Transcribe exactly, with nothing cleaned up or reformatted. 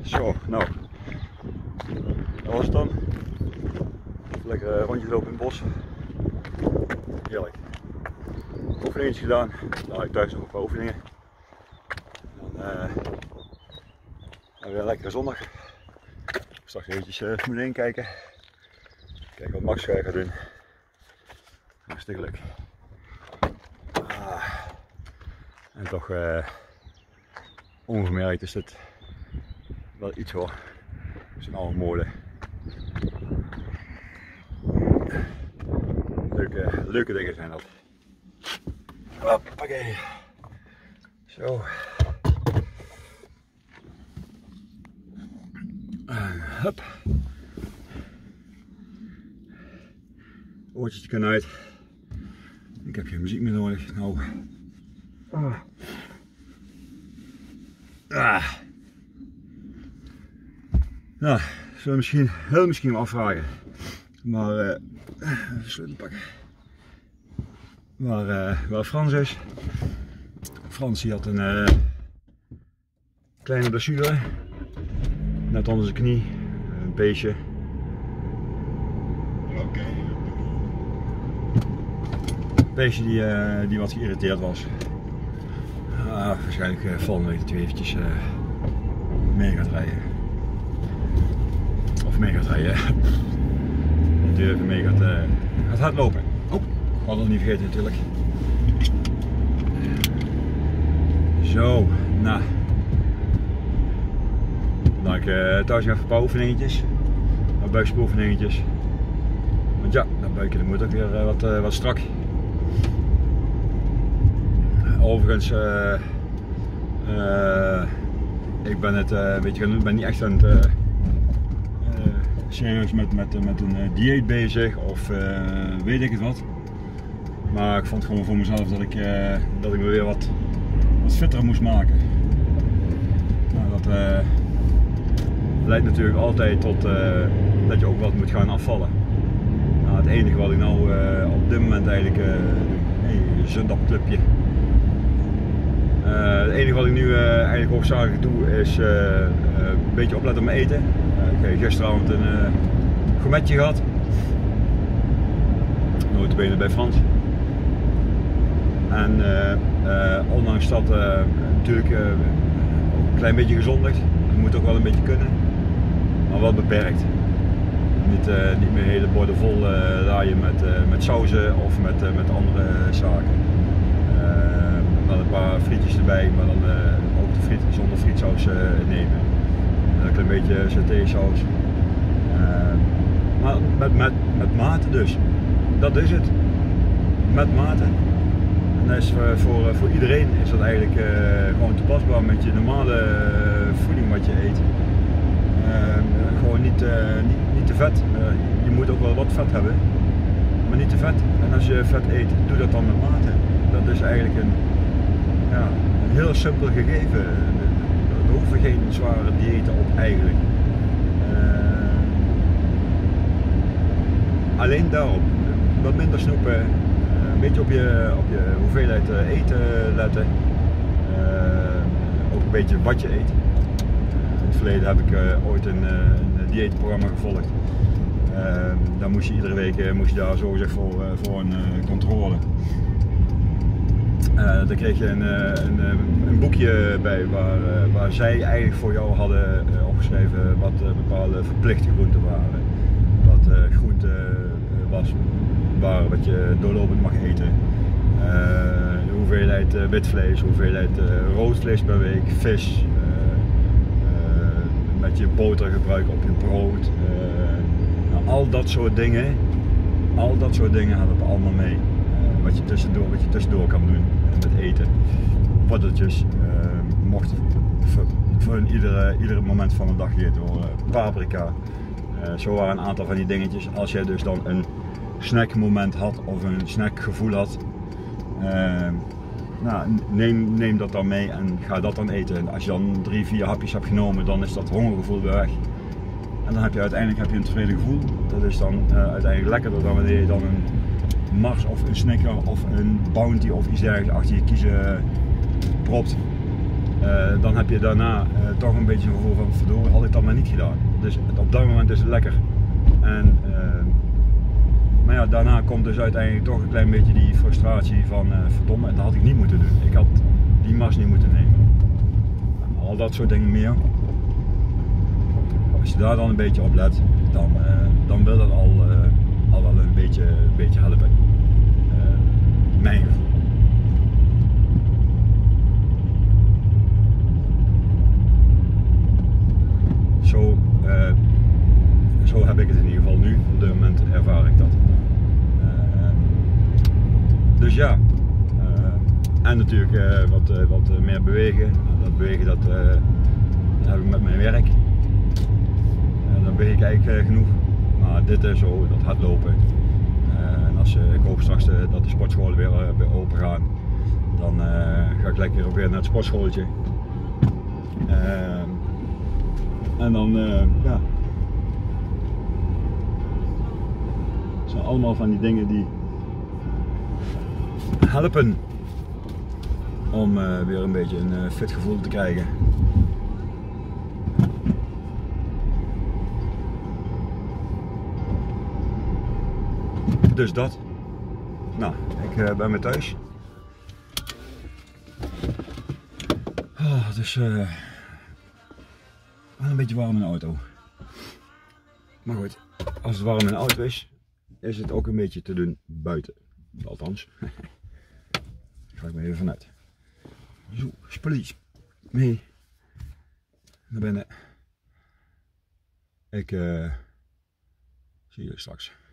Zo, nou, dat was het dan. Lekker rondje lopen in het bos. Heerlijk. Oefeningen gedaan. Nou, ik thuis nog een paar oefeningen. Dan uh, weer een lekkere zondag. Straks eventjes uh, Formule één kijken. Kijken wat Max gaat doen. Hartstikke leuk. Ah. En toch uh, ongemerkt is dit wel iets hoor. Zo'n oude mode. Leuke, leuke dingen zijn dat. Hoppakee. Zo. Uh, hup. Oortjes kunnen uit. Ik heb geen muziek meer nodig. Nou. Ah. Ah. Nou, zullen we misschien heel misschien wel afvragen. Maar uh, even sleutel pakken. Maar uh, waar Frans is. Frans die had een uh, kleine blessure. Net onder zijn knie. Een beestje. Oké. Okay. Een beestje die, uh, die wat geïrriteerd was. Uh, waarschijnlijk uh, volgende week dat hij eventjes uh, mee gaat rijden. Of mee gaat rijden. Dat hij even mee gaat, uh, gaat hardlopen. Oh, ik had het niet vergeten natuurlijk. Zo, nou. Dan ik uh, thuis even een paar oefeningetjes. Een buikspieroefeningetjes. Want ja, dat buikje dat moet ook weer uh, wat, uh, wat strak. Overigens, uh, uh, ik ben het uh, een beetje gaan, ben niet echt aan het uh, uh, serieus met, met, met een uh, dieet bezig of uh, weet ik het wat. Maar ik vond gewoon voor mezelf dat ik, uh, dat ik me weer wat, wat fitter moest maken. Nou, dat uh, leidt natuurlijk altijd tot uh, dat je ook wat moet gaan afvallen. Nou, het enige wat ik nou uh, op dit moment eigenlijk uh, doe, hey, zundagclubje. Uh, het enige wat ik nu uh, eigenlijk hoofdzakelijk doe is uh, uh, een beetje opletten op mijn eten. Uh, ik heb gisteravond een uh, gourmetje gehad. Notabene bij Frans. En uh, uh, ondanks dat uh, natuurlijk uh, een klein beetje gezondigd. Het moet ook wel een beetje kunnen. Maar wel beperkt. Niet, uh, niet meer hele borden vol uh, laaien met, uh, met sauzen of met, uh, met andere zaken. Dan een paar frietjes erbij, maar dan uh, ook de friet zonder frietsaus uh, nemen. En een klein beetje satésaus. Uh, maar met, met, met mate dus. Dat is het. Met mate. En dat is voor, voor, voor iedereen is dat eigenlijk uh, gewoon toepasbaar met je normale uh, voeding wat je eet. Uh, gewoon niet, uh, niet, niet te vet. Uh, je moet ook wel wat vet hebben, maar niet te vet. En als je vet eet, doe dat dan met mate. Dat is eigenlijk een Ja, een heel simpel gegeven. Er hoeven geen zware diëten op eigenlijk. Uh, alleen daarop. Wat minder snoepen. Uh, een beetje op je, op je hoeveelheid eten letten. Uh, ook een beetje wat je eet. Uh, in het verleden heb ik uh, ooit een, uh, een dieetprogramma gevolgd. Uh, daar moest je iedere week uh, moest je daar zogezegd voor, uh, voor een uh, controle. Uh, dan kreeg je een, een, een boekje bij waar, waar zij eigenlijk voor jou hadden opgeschreven wat bepaalde verplichte groenten waren. Wat uh, groenten was, waren wat je doorlopend mag eten. Uh, de hoeveelheid uh, wit vlees, hoeveelheid uh, rood vlees per week, vis. Uh, uh, met je botergebruik op je brood. Uh, nou, al dat soort dingen, al dat soort dingen hadden we allemaal mee. Uh, wat je tussendoor, wat je tussendoor kan doen. Met eten, paddeltjes, uh, mocht voor, voor iedere, iedere moment van de dag gegeten worden, paprika, uh, zo waren een aantal van die dingetjes. Als jij dus dan een snackmoment had of een snackgevoel had, uh, nou, neem, neem dat dan mee en ga dat dan eten. En als je dan drie, vier hapjes hebt genomen, dan is dat hongergevoel weer weg. En dan heb je uiteindelijk heb je een tevreden gevoel. Dat is dan uh, uiteindelijk lekkerder dan wanneer je dan een Mars of een Snicker of een Bounty of iets dergelijks achter je kiezen propt. uh, dan heb je daarna uh, toch een beetje een gevoel van verdorie, had ik dat maar niet gedaan. Dus op dat moment is het lekker. En, uh, maar ja, daarna komt dus uiteindelijk toch een klein beetje die frustratie van uh, verdomme, dat had ik niet moeten doen. Ik had die mas niet moeten nemen. Al dat soort dingen meer. Als je daar dan een beetje op let, dan, uh, dan wil dat al, uh, al wel een beetje, een beetje helpen. Uh, mijn gevoel. Zo, uh, zo heb ik het in ieder geval nu. Op dit moment ervaar ik dat. Uh, dus ja. Uh, en natuurlijk uh, wat, uh, wat meer bewegen. Dat bewegen dat, uh, dat heb ik met mijn werk. Uh, dan beweeg ik eigenlijk uh, genoeg. Maar dit is zo, dat hardlopen. Uh, en als, uh, ik hoop straks de, dat de sportscholen weer, uh, weer open gaan. Dan uh, ga ik lekker weer naar het sportschooltje. Uh, en dan, uh, ja. Het zijn allemaal van die dingen die helpen om uh, weer een beetje een uh, fit gevoel te krijgen. Dus dat. Nou, ik uh, ben weer thuis. Oh, het is uh, wel een beetje warm in de auto. Maar goed, als het warm in de auto is, is het ook een beetje te doen buiten. Althans. Daar ga ik maar even vanuit. Zo, spulletjes mee naar binnen. Ik uh, zie jullie straks.